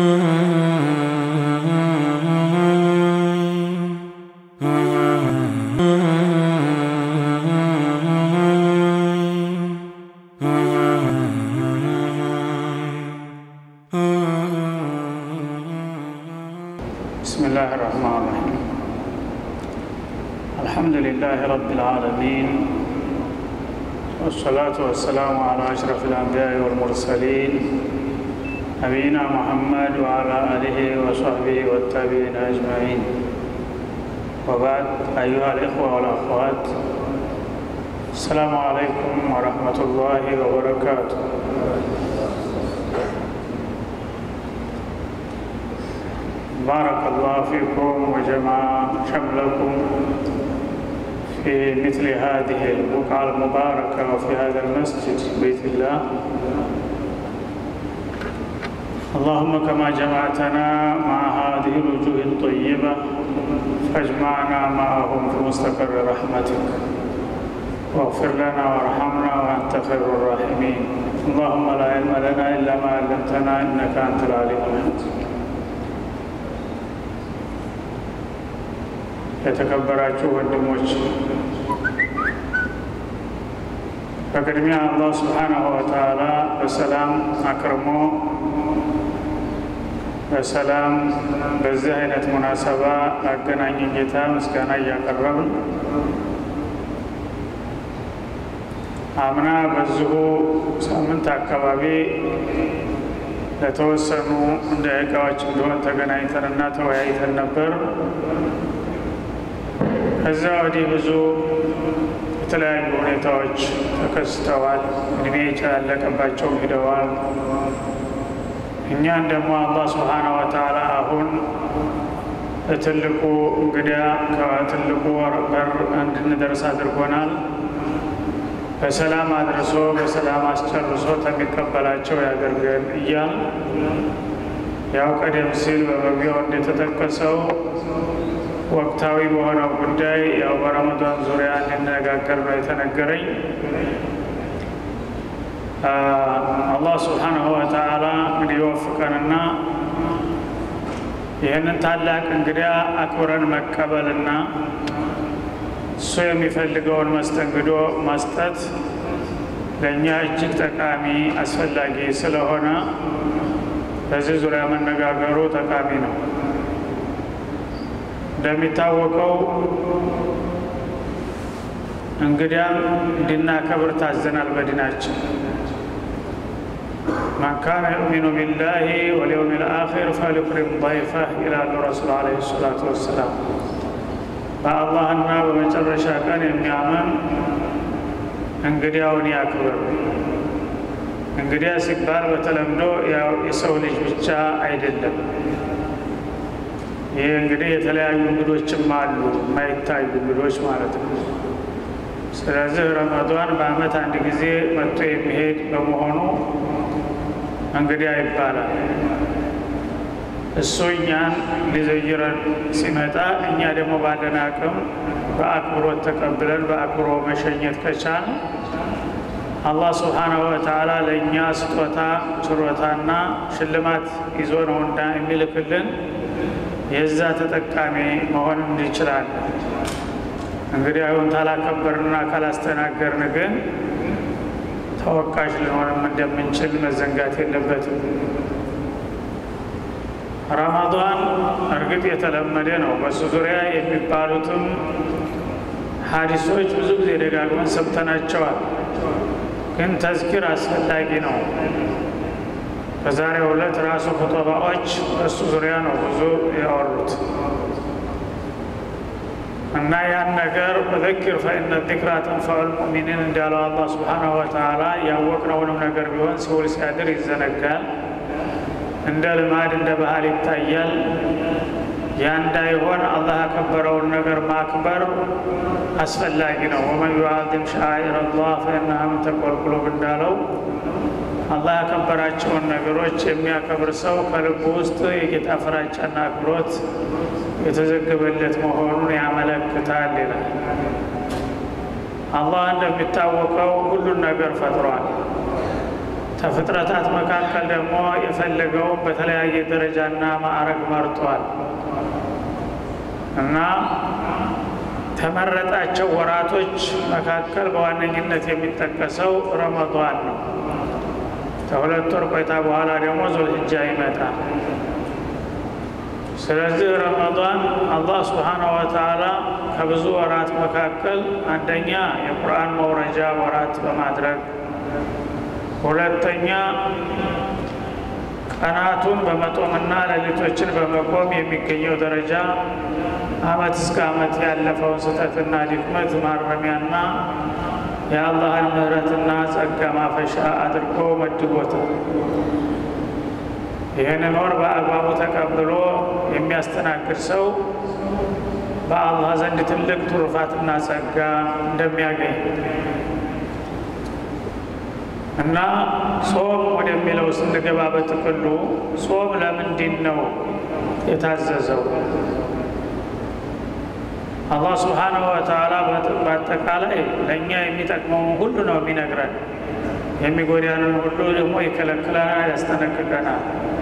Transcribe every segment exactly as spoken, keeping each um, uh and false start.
بسم الله الرحمن الرحيم الحمد لله رب العالمين والصلاة والسلام على أشرف الأنبياء والمرسلين نبينا محمد وعلى آله وصحبه والتابعين أجمعين وبعد أيها الإخوة والأخوات السلام عليكم ورحمة الله وبركاته بارك الله فيكم وجمع شملكم في مثل هذه البقعة المباركة وفي هذا المسجد بيت الله اللهم كما جمعتنا مع هذه الوجوه الطيبة فاجمعنا معهم في مستقر رحمتك واغفر لنا وارحمنا وأنت خير الراحمين اللهم لا علم لنا إلا ما علمتنا إنك أنت العليم الحكيم የተከበራችሁ ወንድሞች በቅድሚያ አላህ Subhanahu Wa Ta'ala በሰላም አክርሞ በሰላም በዚህ አይነት ሙናሰባ አገናኝ ጌታ ምስጋና ያቀርባል አምና በዚሁ ሳምንት አካባቢ ለተወሰኑ ደቂቃዎች ቢሆን ተገናኝተንና ተወያይተን ነበር ከዛ ወዲህ ብዙ የተለያዩ ሁኔታዎች ተከስተዋል እድሜ ያለቀባቸው ሄደዋል እኛን ደግሞ አላህ Subhanahu Wa Ta'ala አሁን በትልቁ እንግዲያ ከትልቁ በር እንድንደርስ አድርጎናል በሰላም አድርሶ በሰላም አስጨርሶ ተሚቀበላቸው ያደርገን እያል ያው ቀደም ሲል በመግቢያው እንደተጠቀሰው ወቅታዊ በሆነው ጉዳይ ያው በረመዳን ዙሪያ እንነጋገር ነው የተነገረኝ አላህ Subhanahu Wa Ta'ala እንዲወፍቀንና ይህንን ታላቅ እንግዲያ አክብረን መቀበልና እሱ የሚፈልገውን መስተንግዶ መስጠት ለእኛ እጅግ ጠቃሚ አስፈላጊ ስለሆነ በዚህ ዙሪያ መነጋገሩ ጠቃሚ ነው እንደሚታወቀው እንግዲያም እንድናከብር ታዘናል በዲናችን من كان يؤمن بالله واليوم الآخر فليكرم ضيفه إلى الرسول عليه الصلاة والسلام فالله በመጨረሻ ቀን የሚያምን እንግዲያውን ያክብር እንግዲያ ሲባል በተለምዶ ያው የሰው ልጅ ብቻ አይደለም ይሄ እንግዲህ የተለያዩ እንግዶችም አሉ ማይታዩ እንግዶች ማለት ነው ስለዚህ ረመዳን በአመት አንድ ጊዜ መጥቶ የሚሄድ በመሆኑ እንግዲህ ይባላል እሱ እኛን ሊዘይረን ሲመጣ እኛ ደግሞ ባለን አቅም በአክብሮት ተቀብለን በአክብሮ መሸኘት ከቻል አላህ Subhanahu Wa Ta'ala ለእኛ ስጦታ ችሮታና ሽልማት ይዞ ነውና የሚልክልን የዛ ተጠቃሚ መሆን እንችላለን እንግዲህ አሁን ታላከበርና ካላስተናገርን ግን ተወቃሽ ልንሆንም እንደምንችል መዘንጋት የለበትም ረመዳን እርግጥ የተለመደ ነው በሱ ዙሪያ የሚባሉትም ሐዲሶች ብዙ ጊዜ ደጋግመን ሰምተናቸዋል ግን ተዝኪር አስፈላጊ ነው በዛሬው ዕለት ራሱ ኹጥባዎች በሱ ዙሪያ ነው ብዙ ያወሩት እና ያን ነገር በذكر فإن الذكرى تنفع المؤمنين እንዳለው አላህ Subhanahu Wa Ta'ala ያወቅነውንም ነገር ቢሆን ሲውል ሲያድር ይዘነጋል እንደ ልማድ እንደ ባህል ይታያል ያ እንዳይሆን አላህ ያከበረውን ነገር ማክበር አስፈላጊ ነው ومن يعظم شعائر الله فإنها من تقوى القلوب እንዳለው አላህ ያከበራቸውን ነገሮች የሚያከብር ሰው ከልቡ ውስጥ የጌታ ፍራቻና አክብሮት የተዘገበለት መሆኑን ያመለክታል ይላል አላህ እንደሚታወቀው ሁሉ ነገር ፈጥሯል ተፍጥረታት መካከል ደግሞ የፈለገው በተለያየ ደረጃና ማዕረግ መርጧል እና ተመረጣቸው ወራቶች መካከል በዋነኝነት የሚጠቀሰው ረመዳን ነው። ከሁለት ወር ቆይታ በኋላ ደግሞ ዙልሂጃ ይመጣል። ስለዚህ ረመዳን አላህ ሱብሓነሁ ወተዓላ ከብዙ ወራት መካከል አንደኛ የቁርአን መውረጃ ወራት በማድረግ ሁለተኛ ቀናቱን በመጦምና ሌሊቶችን በመቆም የሚገኘው ደረጃ አመት እስከ አመት ያለፈውን ስህተትና ድክመት ማረሚያና የአላህን ምህረትና ጸጋ ማፈሻ አድርጎ መድቦታል። ይህንን ወር በአግባቡ ተቀብሎ የሚያስተናግድ ሰው በአላህ ዘንድ ትልቅ ትሩፋትና ጸጋ እንደሚያገኝ እና ጾም ወደሚለው ስንገባ በጥቅሉ ጾም ለምንድን ነው የታዘዘው? አላህ ሱብሓነሁ ወተዓላ በአጠቃላይ ለእኛ የሚጠቅመውን ሁሉ ነው የሚነግረን፣ የሚጎዳንን ሁሉ ደግሞ ይከለክለናል፣ ያስጠነቅቀናል።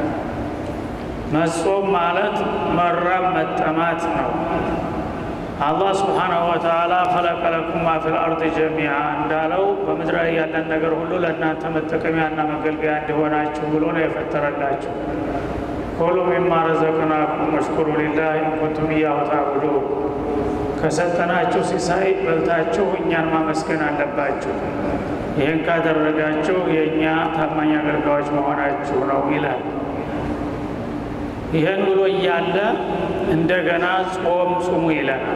መጾም ማለት መራብ መጠማት ነው። አላህ ሱብሓነሁ ወተዓላ ኸለቀ ለኩም ማ ፊል አርድ ጀሚዓ እንዳለው በምድር ላይ ያለን ነገር ሁሉ ለእናንተ መጠቀሚያና መገልገያ እንዲሆናችሁ ብሎ ነው የፈጠረላችሁ። ኩሉ ሚማ ረዘቅናኩም ወሽኩሩ ሊላሂ ኢን ኩንቱም ኢያሁ ተዕቡዱን። ከሰጠናችሁ ሲሳይ በልታችሁ እኛን ማመስገን አለባችሁ፣ ይህን ካደረጋችሁ የእኛ ታማኝ አገልጋዮች መሆናችሁ ነው ይላል። ይህን ብሎ እያለ እንደገና ጾም ጹሙ ይለናል።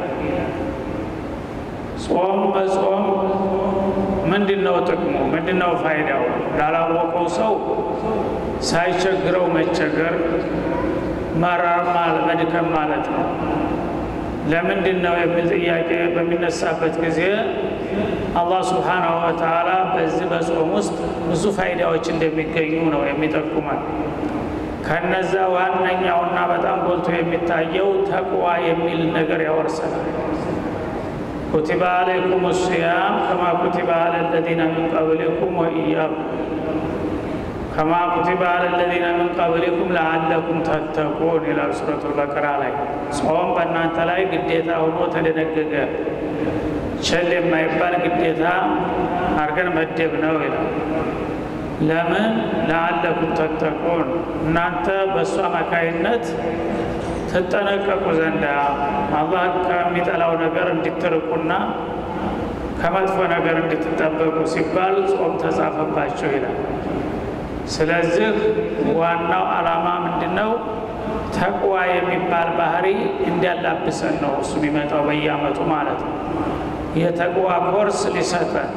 ጾም በጾም ምንድነው ጥቅሙ? ምንድነው ፋይዳው? ላላወቀው ሰው ሳይቸግረው መቸገር መራር ማለት መድከም ማለት ነው። ለምንድነው የሚል ጥያቄ በሚነሳበት ጊዜ አላህ ሱብሓነሁ ወተዓላ በዚህ በጾም ውስጥ ብዙ ፋይዳዎች እንደሚገኙ ነው የሚጠቁመን። ከነዛ ዋነኛውና በጣም ጎልቶ የሚታየው ተቅዋ የሚል ነገር ያወርሰናል። ኩቲበ አለይኩም ሲያም ከማ ኩቲበ አለ الذين من قبلكم وإياكم ከማ ኩቲበ አለ الذين من قبلكم لعلكم تتقون ይላል ሱረቱል በቀራ ላይ። ጾም በእናንተ ላይ ግዴታ ሆኖ ተደነገገ፣ ቸል የማይባል ግዴታ አድርገን መደብ ነው ይላል። ለምን? ለዓለኩም ተተቁን እናንተ በእሱ አማካይነት ትጠነቀቁ ዘንዳ አላህ ከሚጠላው ነገር እንድትርቁና ከመጥፎ ነገር እንድትጠበቁ ሲባል ጾም ተጻፈባቸው ይላል። ስለዚህ ዋናው ዓላማ ምንድነው? ተቅዋ የሚባል ባህሪ እንዲያላብሰን ነው እሱ የሚመጣው በየአመቱ ማለት ነው። የተቅዋ ኮርስ ሊሰጠን።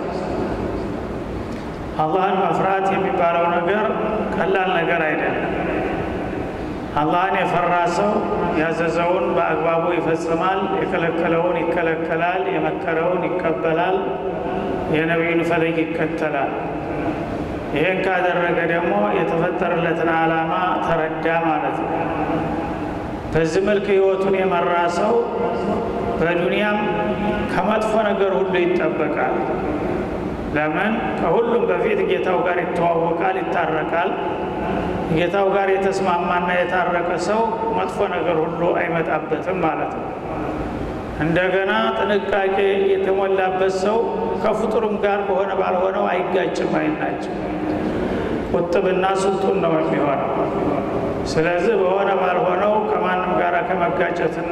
አላህን መፍራት የሚባለው ነገር ቀላል ነገር አይደለም። አላህን የፈራ ሰው ያዘዘውን በአግባቡ ይፈጽማል፣ የከለከለውን ይከለከላል፣ የመከረውን ይቀበላል፣ የነቢዩን ፈለግ ይከተላል። ይህን ካደረገ ደግሞ የተፈጠረለትን ዓላማ ተረዳ ማለት ነው። በዚህ መልክ ህይወቱን የመራ ሰው በዱንያም ከመጥፎ ነገር ሁሉ ይጠበቃል። ለምን? ከሁሉም በፊት ጌታው ጋር ይተዋወቃል፣ ይታረቃል። ጌታው ጋር የተስማማና የታረቀ ሰው መጥፎ ነገር ሁሉ አይመጣበትም ማለት ነው። እንደገና ጥንቃቄ የተሞላበት ሰው ከፍጡሩም ጋር በሆነ ባልሆነው አይጋጭም፣ አይናጭም። ቁጥብና ስልጡን ነው የሚሆነው። ስለዚህ በሆነ ባልሆነው ከማንም ጋር ከመጋጨትና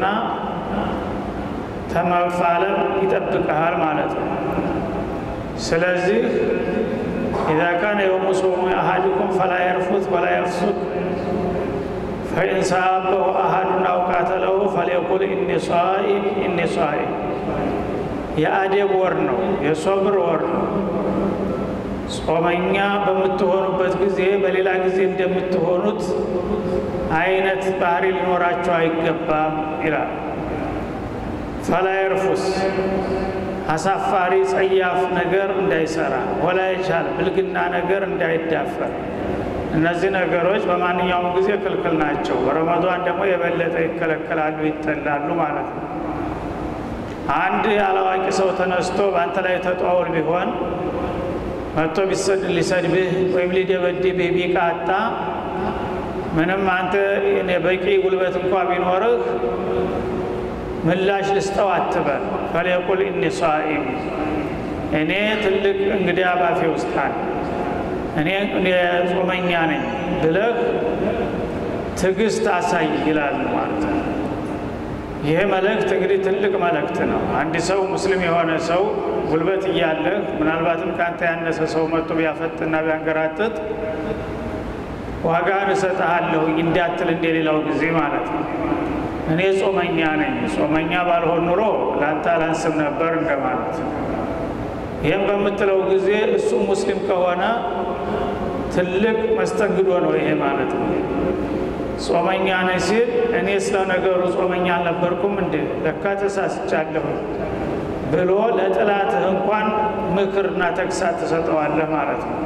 ተመፋለም ይጠብቃል ማለት ነው። ስለዚህ إذا كان يوم صوم أحدكم فلا يرفث ولا يفسق فإن سابه أحد أو قاتله فليقل إني صائم إني صائم የአደብ ወር ነው፣ የሶብር ወር ነው። ጾመኛ በምትሆኑበት ጊዜ በሌላ ጊዜ እንደምትሆኑት አይነት ባህሪ ሊኖራቸው አይገባም ይላል። ፈላ ይርፉስ አሳፋሪ ጸያፍ ነገር እንዳይሰራ፣ ወላ ይቻል ብልግና ነገር እንዳይዳፈር። እነዚህ ነገሮች በማንኛውም ጊዜ ክልክል ናቸው። በረመዳን ደግሞ የበለጠ ይከለከላሉ፣ ይጠላሉ ማለት ነው። አንድ ያላዋቂ ሰው ተነስቶ በአንተ ላይ ተጧውል ቢሆን መጥቶ ቢሰድ ሊሰድብህ ወይም ሊደበድብህ ቢቃጣ ምንም አንተ እኔ በቂ ጉልበት እንኳን ቢኖርህ ምላሽ ልስጠው አትበል። ፈለየቁል ኢኒ ሷኢም እኔ ትልቅ እንግዲህ አባፌ ውስጥ አለ እኔ እኔ ጾመኛ ነኝ ብለህ ትዕግስት አሳይ ይላል ማለት ነው። ይሄ መልእክት እንግዲህ ትልቅ መልእክት ነው። አንድ ሰው ሙስሊም የሆነ ሰው ጉልበት እያለህ ምናልባትም ካንተ ያነሰ ሰው መጥቶ ቢያፈጥና ቢያንገራጥጥ ዋጋን እሰጥሃለሁ እንዳትል እንደሌላው ጊዜ ማለት ነው። እኔ ጾመኛ ነኝ ጾመኛ ባልሆን ኑሮ ላንተ አላንስም ነበር እንደማለት ነው። ይሄን በምትለው ጊዜ እሱ ሙስሊም ከሆነ ትልቅ መስተንግዶ ነው ይሄ ማለት ነው። ጾመኛ ነኝ ሲል እኔ ስለ ነገሩ ጾመኛ አልነበርኩም እንዴ ለካ ተሳስቻለሁ ብሎ ለጥላትህ እንኳን ምክርና ተግሳጽ ተሰጠዋለህ ማለት ነው።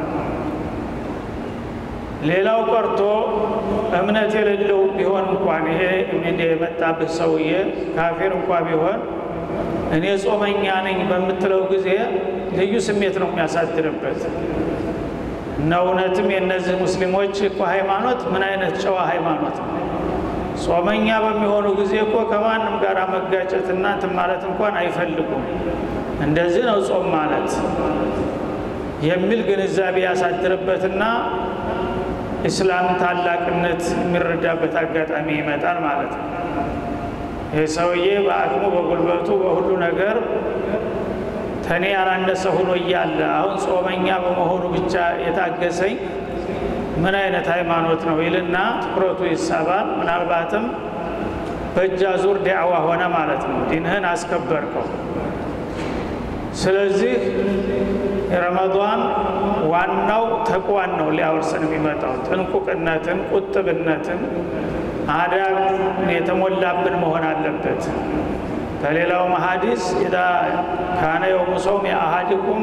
ሌላው ቀርቶ እምነት የሌለው ቢሆን እንኳን ይሄ እንደ የመጣብህ ሰውዬ ካፊር እንኳን ቢሆን እኔ ጾመኛ ነኝ በምትለው ጊዜ ልዩ ስሜት ነው የሚያሳድርበት። እና እውነትም የነዚህ ሙስሊሞች እኮ ሃይማኖት ምን አይነት ጨዋ ሃይማኖት ነው። ጾመኛ በሚሆኑ ጊዜ እኮ ከማንም ጋር መጋጨትና እንትን ማለት እንኳን አይፈልጉም። እንደዚህ ነው ጾም ማለት የሚል ግንዛቤ ያሳድርበትና እስላም ታላቅነት የሚረዳበት አጋጣሚ ይመጣል ማለት ነው። ይህ ሰውዬ በአቅሙ በጉልበቱ በሁሉ ነገር ተኔ ያላነሰ ሆኖ እያለ አሁን ጾመኛ በመሆኑ ብቻ የታገሰኝ ምን አይነት ሃይማኖት ነው ይልና ትኩረቱ ይሳባል። ምናልባትም በእጅ አዙር ዳዕዋ ሆነ ማለት ነው። ዲንህን አስከበርከው። ስለዚህ ረመዳን ዋናው ተቅዋን ነው ሊያወርሰን የሚመጣው። ጥንቁቅነትን ቁጥብነትን አዳብ የተሞላብን መሆን አለበት። በሌላው ሐዲስ ኢዛ ካነ የውሙ ሶም የአሐድኩም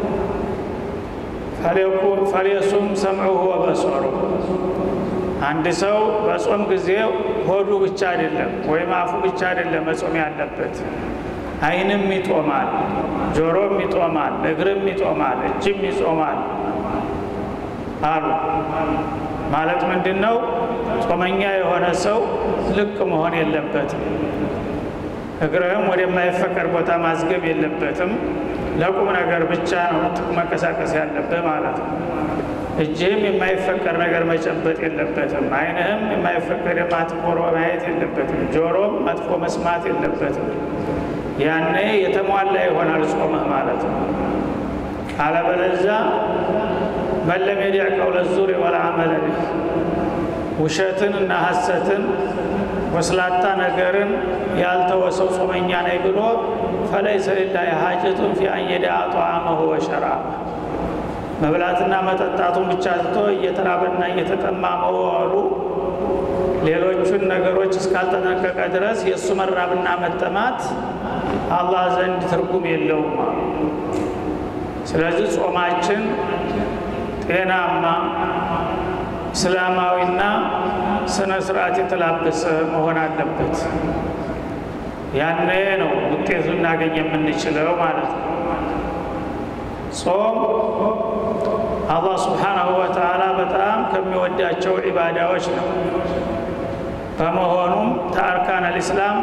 ፈሊየሱም ሰምዑሁ ወበሶሩ አንድ ሰው በጾም ጊዜ ሆዱ ብቻ አይደለም ወይም አፉ ብቻ አይደለም መጾም ያለበት። አይንም ይጦማል፣ ጆሮም ይጦማል፣ እግርም ይጦማል፣ እጅም ይጾማል አሉ። ማለት ምንድነው? ጾመኛ የሆነ ሰው ልቅ መሆን የለበትም። እግርህም ወደማይፈቀድ ቦታ ማዝገብ የለበትም። ለቁም ነገር ብቻ ነው መንቀሳቀስ ያለበት ማለት ነው። እጅህም የማይፈቀድ ነገር መጨበጥ የለበትም። አይንህም የማይፈቀድ ማጥቆር ማየት የለበትም። ጆሮም መጥፎ መስማት የለበትም። ያኔ የተሟላ ይሆናል ጾምህ ማለት ነው። አለበለዚያ መለም የዲዕ ቀውለ ዙር ወልዐመለ ቢህ ውሸትን እና ሐሰትን ወስላታ ነገርን ያልተወሰው ጾመኛ ነኝ ብሎ ፈለይሰ ሊላሂ ሐጀቱን ፊ አን የደዐ ጧዓመሁ ወሸራበሁ መብላትና መጠጣቱን ብቻ ትቶ እየተራበና እየተጠማ መዋሉ ሌሎቹን ነገሮች እስካልተጠነቀቀ ድረስ የእሱ መራብና መጠማት አላህ ዘንድ ትርጉም የለውም። ስለዚህ ጾማችን ጤናማ እስላማዊና ስነ ስርዓት የተላበሰ መሆን አለበት። ያኔ ነው ውጤት ልናገኝ የምንችለው ማለት ነው። ጾም አላህ ሱብሓነሁ ወተዓላ በጣም ከሚወዳቸው ዒባዳዎች ነው። በመሆኑም ተአርካን አልእስላም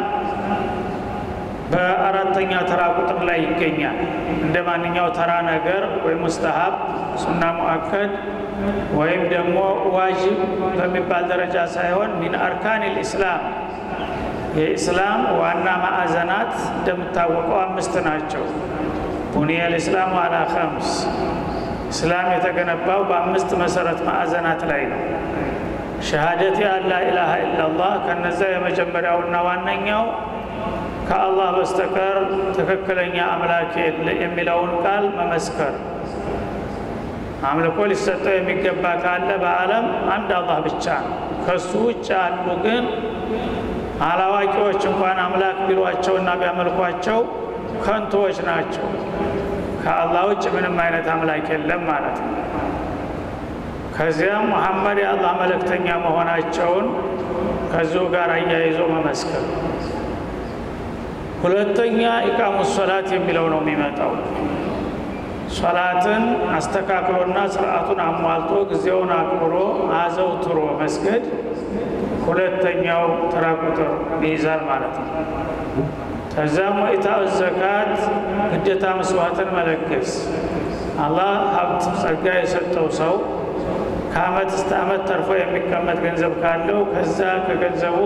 በአራተኛ ተራ ቁጥር ላይ ይገኛል። እንደ ማንኛው ተራ ነገር ወይ ሙስተሐብ ሱና ሙአከድ ወይም ደግሞ ዋጅብ በሚባል ደረጃ ሳይሆን ሚን አርካን አልእስላም የኢስላም ዋና ማዕዘናት እንደምታወቀው አምስት ናቸው። ቡኒየ አልእስላም አላ ኸምስ እስላም የተገነባው በአምስት መሰረት ማዕዘናት ላይ ነው። ሸሃደት አላ ኢላሃ ኢላላህ ከነዛ የመጀመሪያውና ዋነኛው ከአላህ በስተቀር ትክክለኛ አምላክ የሚለውን ቃል መመስከር። አምልኮ ሊሰጠው የሚገባ ካለ በዓለም አንድ አላህ ብቻ ነው። ከሱ ውጭ ያሉ ግን አላዋቂዎች እንኳን አምላክ ቢሏቸውና ቢያመልኳቸው ከንቶዎች ናቸው። ከአላህ ውጭ ምንም አይነት አምላክ የለም ማለት ነው። ከዚያም ሙሐመድ የአላህ መልእክተኛ መሆናቸውን ከዚሁ ጋር አያይዞ መመስከር። ሁለተኛ ኢቃሙ ሶላት የሚለው ነው የሚመጣው። ሶላትን አስተካክሎና ስርዓቱን አሟልቶ ጊዜውን አክብሮ አዘውትሮ መስገድ ሁለተኛው ተራ ቁጥር ይይዛል ማለት ነው። ከዛም ኢታኡ ዘካት ግዴታ መስዋዕትን መለገስ አላህ ሀብት ጸጋ የሰጠው ሰው ከአመት እስከ አመት ተርፎ የሚቀመጥ ገንዘብ ካለው ከዛ ከገንዘቡ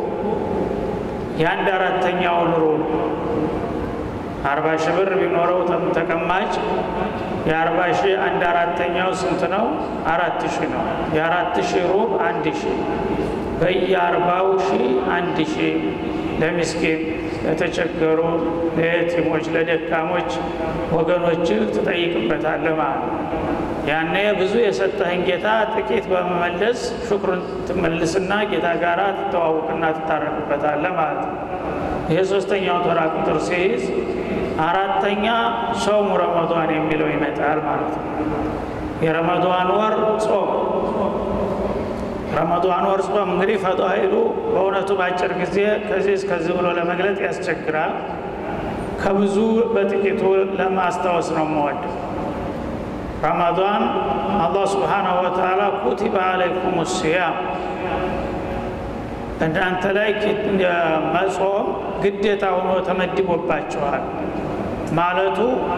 የአንድ አራተኛውን ሩብ አርባ ሺህ ብር ቢኖረው ተቀማጭ የአርባ ሺህ አንድ አራተኛው ስንት ነው? አራት ሺህ ነው። የአራት ሺህ ሩብ አንድ ሺህ በየአርባው ሺህ አንድ ሺህ ለምስኪን ለተቸገሩ ለየቲሞች ለደካሞች ወገኖች ትጠይቅበታለህ ማለት ነው። ያኔ ብዙ የሰጠህን ጌታ ጥቂት በመመለስ ሽክሩን ትመልስና ጌታ ጋራ ትተዋውቅና ትታረቅበታለህ ማለት ነው። ይሄ ሶስተኛው ተራ ቁጥር ሲይዝ አራተኛ ጾም ረመዳን የሚለው ይመጣል ማለት ነው። የረመዳን ወር ጾም ረመዳን ወር ጾም እንግዲህ ፈዳኢሉ በእውነቱ ባጭር ጊዜ ከዚህ እስከዚህ ብሎ ለመግለጥ ያስቸግራል። ከብዙ በጥቂቱ ለማስታወስ ነው የምወደው። ረመዳን አላህ ሱብሓነሁ ወተዓላ ኩቲበ አለይኩም ሲያም እናንተ ላይ መጾም ግዴታ ሆኖ ተመድቦባቸዋል ማለቱ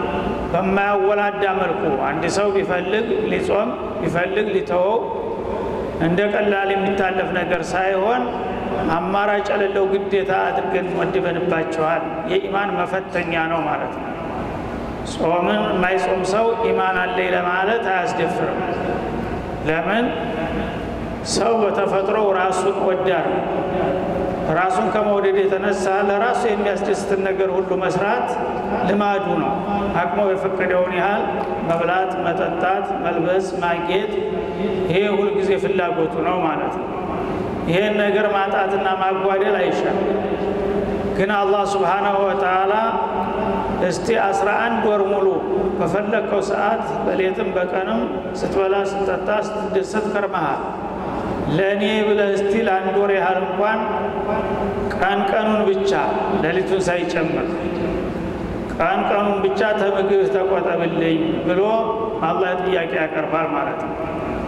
በማያወላዳ መልኩ አንድ ሰው ቢፈልግ ሊጾም ቢፈልግ ሊተወው እንደ ቀላል የሚታለፍ ነገር ሳይሆን አማራጭ የሌለው ግዴታ አድርገን መድበንባቸዋል። የኢማን መፈተኛ ነው ማለት ነው። ጾምን የማይጾም ሰው ኢማን አለኝ ለማለት አያስደፍርም። ለምን? ሰው በተፈጥሮ ራሱን ወዳድ ራሱን ከመውደድ የተነሳ ለራሱ የሚያስደስትን ነገር ሁሉ መስራት ልማዱ ነው። አቅሙ የፈቀደውን ያህል መብላት፣ መጠጣት፣ መልበስ፣ ማጌጥ ይሄ ሁሉ ጊዜ ፍላጎቱ ነው ማለት ነው። ይሄን ነገር ማጣትና ማጓደል አይሻም። ግን አላህ ሱብሓነሁ ወተዓላ እስቲ አስራ አንድ ወር ሙሉ በፈለከው ሰዓት በሌትም በቀንም ስትበላ ስትጠጣ ስትደሰት ከርመሃል። ለኔ ብለህ እስቲ ለአንድ ወር ያህል እንኳን ቀን ቀኑን ብቻ ሌሊቱን ሳይጨምር ቀን ቀኑን ብቻ ተምግብ ተቆጠብልኝ ብሎ አላህ ጥያቄ ያቀርባል ማለት ነው።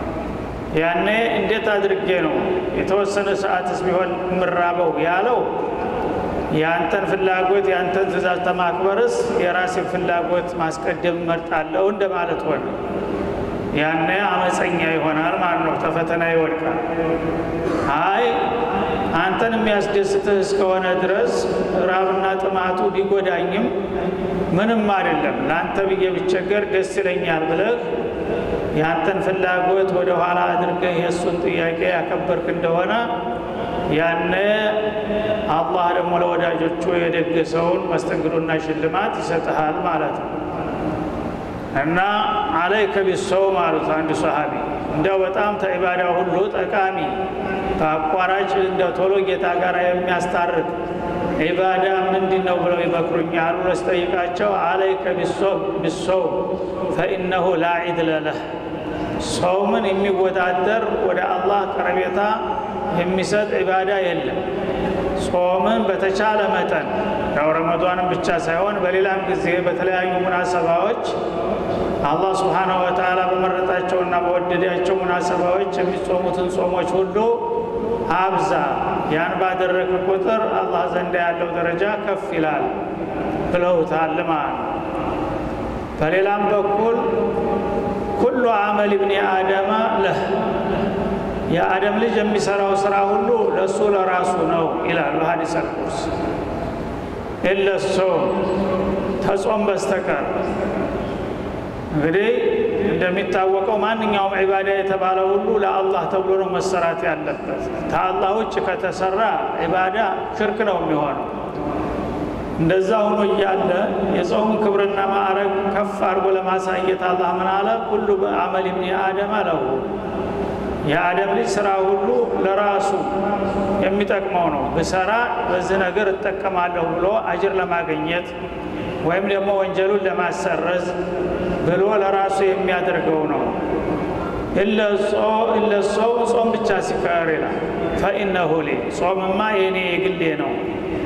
ያኔ እንዴት አድርጌ ነው የተወሰነ ሰዓትስ ቢሆን ምራበው ያለው? ያንተን ፍላጎት ያንተን ትእዛዝ ተማክበርስ የራስን ፍላጎት ማስቀደም መርጣለሁ እንደማለት ሆነ። ያኔ አመፀኛ ይሆናል ማለት ነው። ተፈተና ይወድቃል። አይ አንተን የሚያስደስትህ እስከሆነ ድረስ ራብና ጥማቱ ቢጎዳኝም ምንም አይደለም ለአንተ ብዬ ብቸገር ደስ ይለኛል ብለህ ያንተን ፍላጎት ወደ ኋላ አድርገህ የእሱን ጥያቄ ያከበርክ እንደሆነ ያኔ አላህ ደግሞ ለወዳጆቹ የደገሰውን መስተንግዶና ሽልማት ይሰጥሃል ማለት ነው። እና አለይከ ቢሶም ማለት አንድ ሱሐቢ እንደው በጣም ተኢባዳ ሁሉ ጠቃሚ በአቋራጭ እንደው ቶሎ ጌታ ጋር የሚያስታርቅ ኢባዳ ምንድነው ብለው ይመክሩኛል ብሎ ሲጠይቃቸው አለይከ ቢሶም ቢሶም ፈኢነሁ ላ ዒድለ ለህ ሶምን የሚወዳደር ወደ አላህ ቀረቤታ የሚሰጥ ኢባዳ የለም። ጾምን በተቻለ መጠን ያው ረመዳንን ብቻ ሳይሆን በሌላም ጊዜ በተለያዩ ሙናሰባዎች አላህ ሱብሓነሁ ወተዓላ በመረጣቸውና በወደዳቸው ሙናሰባዎች የሚጾሙትን ጾሞች ሁሉ አብዛ። ያን ባደረክ ቁጥር አላህ ዘንድ ያለው ደረጃ ከፍ ይላል ብለውታል ማለት ነው። በሌላም በኩል ኩሉ አመል ኢብኒ አደም ለህ የአደም ልጅ የሚሰራው ስራ ሁሉ ለሱ ለራሱ ነው ይላል ሐዲስ አልቁርስ ኢላ ሶም ተጾም በስተቀር። እንግዲህ እንደሚታወቀው ማንኛውም ዒባዳ የተባለ ሁሉ ለአላህ ተብሎ ነው መሰራት ያለበት። ከአላህ ውጭ ከተሰራ ዒባዳ ሽርክ ነው የሚሆነው። እንደዛ ሆኖ እያለ የጾም ክብርና ማዕረግ ከፍ አድርጎ ለማሳየት አላህ ምን አለ? ኩሉ አመል ኢብኒ አደም ለሁ የአደም ልጅ ስራ ሁሉ ለራሱ የሚጠቅመው ነው። በሰራ በዚህ ነገር እጠቀማለሁ ብሎ አጅር ለማግኘት ወይም ደግሞ ወንጀሉን ለማሰረዝ ብሎ ለራሱ የሚያደርገው ነው። ኢላ ጾም ጾም ብቻ ሲቀር ይላል ፈኢነሁ ሊ ጾምማ የኔ የግሌ ነው።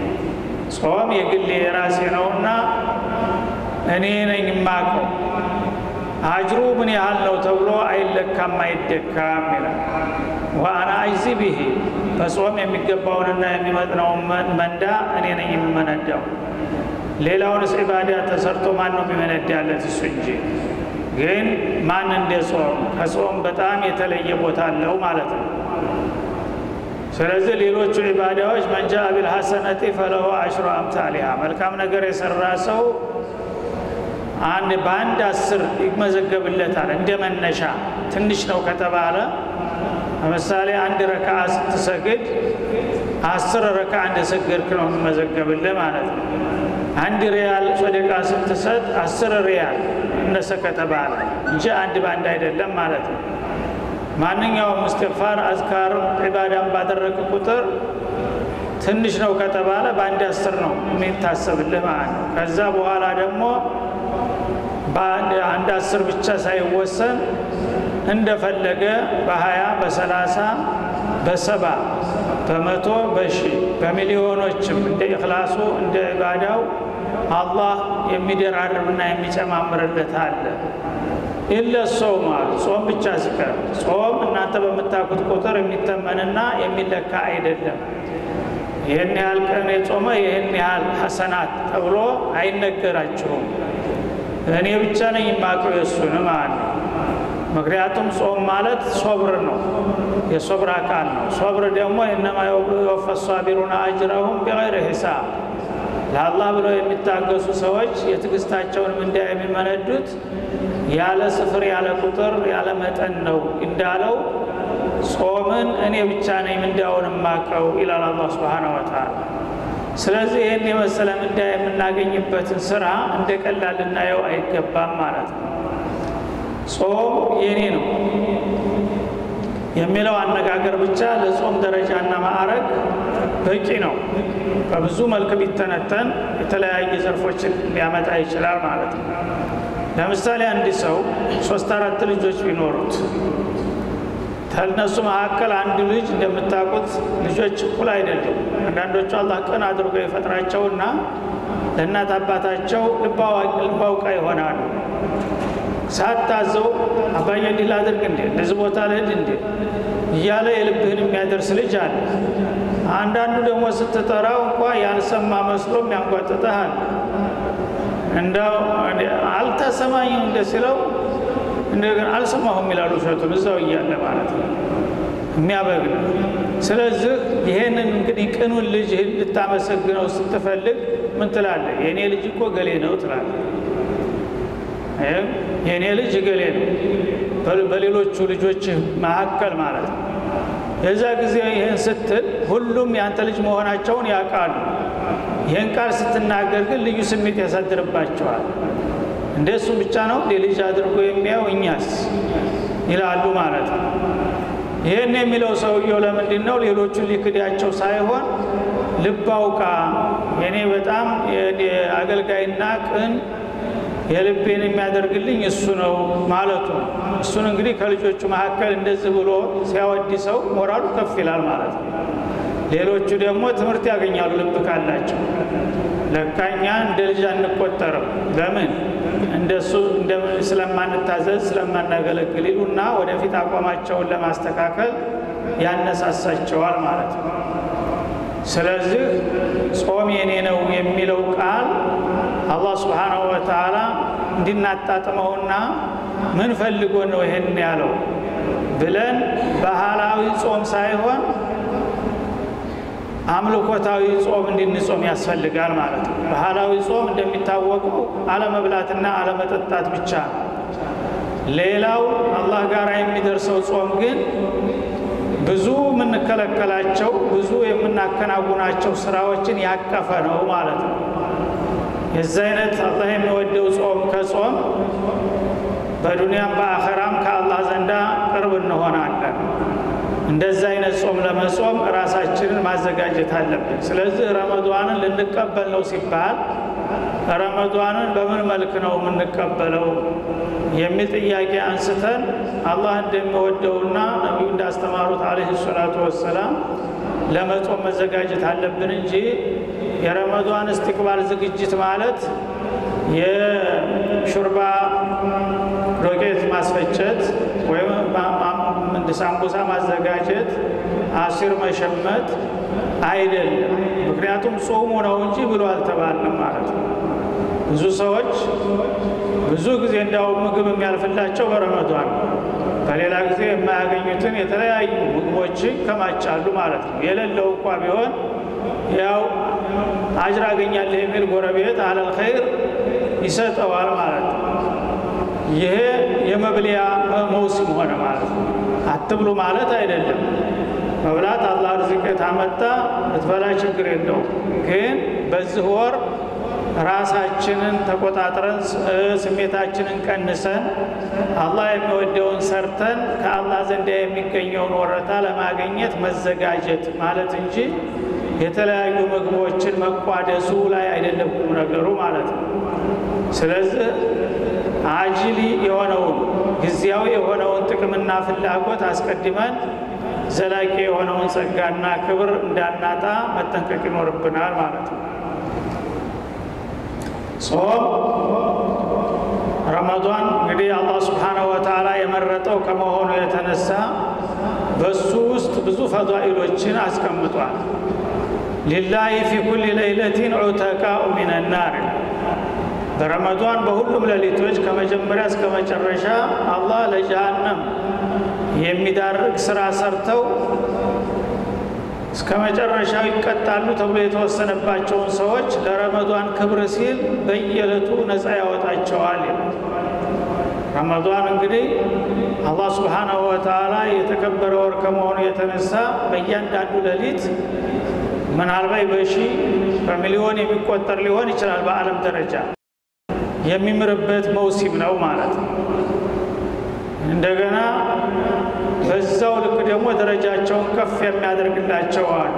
ጾም የግሌ የራሴ ነውና እኔ ነኝ የማውቀው አጅሩ ምን ያህል ነው ተብሎ አይለካም አይደካም ይላል። ወአና አጅዚ ቢሂ በጾም የሚገባውንና የሚመጥነውን መንዳ እኔ ነኝ የምመነዳው። ሌላውንስ ዒባዳ ተሰርቶ ማን ነው የሚመነዳለት? እሱ እንጂ። ግን ማን እንደ ጾም ከጾም በጣም የተለየ ቦታ አለው ማለት ነው። ስለዚህ ሌሎቹ ዒባዳዎች መንጃ ቢልሐሰነቲ ፈለሁ አሽሩ አምሳሊሃ መልካም ነገር የሰራ ሰው አንድ ባንድ አስር ይመዘገብለታል። እንደመነሻ ትንሽ ነው ከተባለ ለምሳሌ አንድ ረካዓ ስትሰግድ አስር ረካዓ እንደሰገድክ ነው የሚመዘገብልህ ማለት ነው። አንድ ሪያል ሰደቃ ስትሰጥ አስር ሪያል እነሰ ከተባለ እንጂ አንድ ባንድ አይደለም ማለት ነው። ማንኛውም እስትግፋር አዝካር ዒባዳን ባደረክ ቁጥር ትንሽ ነው ከተባለ ባንድ አስር ነው የሚታሰብልህ ማለት ነው። ከዛ በኋላ ደግሞ ባንድ አንድ አስር ብቻ ሳይወሰን እንደፈለገ በሀያ በሰላሳ በሰባ በመቶ በሺ በሚሊዮኖችም እንደ ኢኽላሱ እንደ ዒባዳው አላህ የሚደራርብና የሚጨማምርለት አለ። ኢለ ጾም ጾም ብቻ ሲቀር ጾም እናንተ በመታቁት ቁጥር የሚተመንና የሚለካ አይደለም። ይሄን ያህል ቀን የጾመ ይሄን ያህል ሐሰናት ተብሎ አይነገራችሁም። እኔ ብቻ ነኝ የማውቀው እሱን ማለት ነው። ምክንያቱም ጾም ማለት ሶብር ነው፣ የሶብር አካል ነው። ሶብር ደግሞ እነማ ይወፈ الصابرون اجرهم بغير حساب ለአላህ ብለው የሚታገሱ ሰዎች የትግስታቸውን ምንዳ የሚመነዱት ያለ ስፍር ያለ ቁጥር ያለ መጠን ነው እንዳለው ጾምን እኔ ብቻ ነኝ ምንዳውን ማቀው ኢላላ አላህ Subhanahu Wa Ta'ala። ስለዚህ ይሄን የመሰለ ምንዳ የምናገኝበትን ስራ እንደቀላል ልናየው አይገባም ማለት ነው። ጾም የኔ ነው የሚለው አነጋገር ብቻ ለጾም ደረጃና ማዕረግ በቂ ነው። በብዙ መልክ ቢተነተን የተለያየ ዘርፎችን ሊያመጣ ይችላል ማለት ነው። ለምሳሌ አንድ ሰው ሶስት አራት ልጆች ቢኖሩት ከነሱ መካከል አንድ ልጅ እንደምታውቁት ልጆች እኩል አይደሉም። አንዳንዶቹ አላህ ቀን አድርጎ ይፈጥራቸውና ለእናት አባታቸው ልባውቃ ይሆናሉ። ሳታዘው አባዬ እንዲህ ላድርግ እንዴ ለዚህ ቦታ ልሂድ እንዴ እያለ የልብህን የሚያደርስ ልጅ አለ። አንዳንዱ ደግሞ ስትጠራው እንኳን ያልሰማ መስሎም ያንጓጥጣል። እንደው አልተሰማኝም እንደ ሲለው እንደገና አልሰማሁም ይላሉ ሸቱን እዛው እያለ ማለት ነው የሚያበግን። ስለዚህ ይሄንን እንግዲህ ቅኑን ልጅ ልታመሰግነው ስትፈልግ ምን ትላለህ? የኔ ልጅ እኮ ገሌ ነው ትላለህ። የኔ ልጅ ገሌ ነው በሌሎቹ ልጆች መካከል ማለት ነው። የዛ ጊዜ ይሄን ስትል ሁሉም ያንተ ልጅ መሆናቸውን ያውቃሉ። ይሄን ቃል ስትናገር ግን ልዩ ስሜት ያሳድርባቸዋል። እንደሱ ብቻ ነው ልጅ አድርጎ የሚያው እኛስ ይላሉ ማለት ነው። ይሄን የሚለው ሰውየው ለምንድን ነው ሌሎቹን ሊክዳቸው ሳይሆን ልባውቃ የኔ በጣም አገልጋይና ቅን የልቤን የሚያደርግልኝ እሱ ነው ማለቱ። እሱን እንግዲህ ከልጆቹ መካከል እንደዚህ ብሎ ሲያወድሰው ሞራሉ ከፍ ይላል ማለት ነው። ሌሎቹ ደግሞ ትምህርት ያገኛሉ ልብ ካላቸው። ለካኛ እንደ ልጅ አንቆጠርም ለምን እንደሱ ስለማንታዘዝ ስለማናገለግል ይሉና ወደፊት አቋማቸውን ለማስተካከል ያነሳሳቸዋል ማለት ነው። ስለዚህ ጾም የኔ ነው የሚለው ቃል አላህ Subhanahu Wa Ta'ala እንድናጣጥመውና ምን ፈልጎ ነው ይሄን ያለው ብለን ባህላዊ ጾም ሳይሆን አምልኮታዊ ጾም እንድንጾም ያስፈልጋል ማለት ነው። ባህላዊ ጾም እንደሚታወቀው አለመብላትና አለመጠጣት ብቻ ነው። ሌላው አላህ ጋር የሚደርሰው ጾም ግን ብዙ የምንከለከላቸው ብዙ የምናከናውናቸው ስራዎችን ያቀፈ ነው ማለት ነው። የዚህ አይነት አላህ የሚወደው ጾም ከጾም በዱንያም በአኺራም ከአላህ ዘንዳ ቅርብ እንሆናለን። እንደዚህ አይነት ጾም ለመጾም ራሳችንን ማዘጋጀት አለብን። ስለዚህ ረመዳንን ልንቀበል ነው ሲባል ረመዳንን በምን መልክ ነው የምንቀበለው የሚል ጥያቄ አንስተን አላህ እንደሚወደውና ነብዩ እንዳስተማሩት አለይሂ ሰላቱ ወሰለም ለመጾም መዘጋጀት አለብን እንጂ የረመዳን እስትቅባል ዝግጅት ማለት የሹርባ መፈጨት ወይም ሳምቡሳ ማዘጋጀት አሲር መሸመት አይደለም ምክንያቱም ጾሙ ነው እንጂ ብሎ አልተባለም ማለት ነው ብዙ ሰዎች ብዙ ጊዜ እንዳው ምግብ የሚያልፍላቸው በረመዳን በሌላ ጊዜ የማያገኙትን የተለያዩ ምግቦች ከማቻሉ ማለት ነው የሌለው እንኳን ቢሆን ያው አጅር አገኛለሁ የሚል ጎረቤት አለል ኸይር ይሰጠዋል ማለት ነው ይሄ የመብሊያ መውሲም ሆነ ማለት ነው አትብሉ ማለት አይደለም መብላት አላህ ርዝቅ ታመጣ ብትበላ ችግር የለው ግን በዚህ ወር ራሳችንን ተቆጣጥረን ስሜታችንን ቀንሰን አላህ የሚወደውን ሰርተን ከአላህ ዘንድ የሚገኘውን ወረታ ለማግኘት መዘጋጀት ማለት እንጂ የተለያዩ ምግቦችን መቋደሱ ላይ አይደለም ነገሩ ማለት ነው ስለዚህ አጅሊ የሆነውን ግዚያዊ የሆነውን ጥቅምና ፍላጎት አስቀድመን ዘላቂ የሆነውን ጸጋና ክብር እንዳናጣ መጠንቀቅ ይኖርብናል ማለት ነው ጾም ረመዳን እንግዲህ አላህ Subhanahu Wa Ta'ala የመረጠው ከመሆኑ የተነሳ በሱ ውስጥ ብዙ ፈዳኢሎችን አስቀምጧል ሊላሂ في كل ليلة عتقاء من النار በረመዳን በሁሉም ሌሊቶች ከመጀመሪያ እስከ መጨረሻ አላህ ለጀሃነም የሚዳርግ ስራ ሰርተው እስከ መጨረሻው ይቀጣሉ ተብሎ የተወሰነባቸውን ሰዎች ለረመዳን ክብር ሲል በየለቱ ነፃ ያወጣቸዋል ረመዳን እንግዲህ አላህ Subhanahu Wa Ta'ala የተከበረ ወር ከመሆኑ የተነሳ በእያንዳንዱ ሌሊት ምናልባት በሺ በሚሊዮን የሚቆጠር ሊሆን ይችላል በአለም ደረጃ የሚምርበት መውሲም ነው ማለት ነው እንደገና በዛው ልክ ደግሞ ደረጃቸውን ከፍ የሚያደርግላቸው አሉ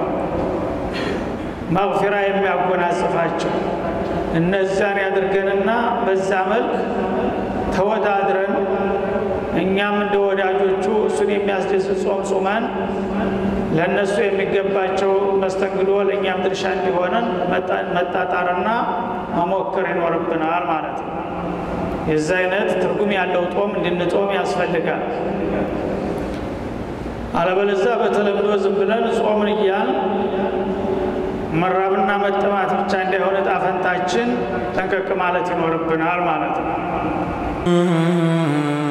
መግፊራ የሚያጎናጽፋቸው እነዛን ያድርገንና በዛ መልክ ተወዳድረን እኛም እንደ ወዳጆቹ እሱን የሚያስደስት ጾም ጾመን ለነሱ የሚገባቸው መስተንግዶ ለኛም ድርሻ እንዲሆነን መጣጣርና መሞከር ይኖርብናል ማለት ነው የዛ አይነት ትርጉም ያለው ጾም እንድንጾም ያስፈልጋል አለበለዚያ በተለምዶ ዝም ብለን ጾምን እያል መራብና መጠማት ብቻ እንዳይሆን ጣፈንታችን ጠንቀቅ ማለት ይኖርብናል ማለት ነው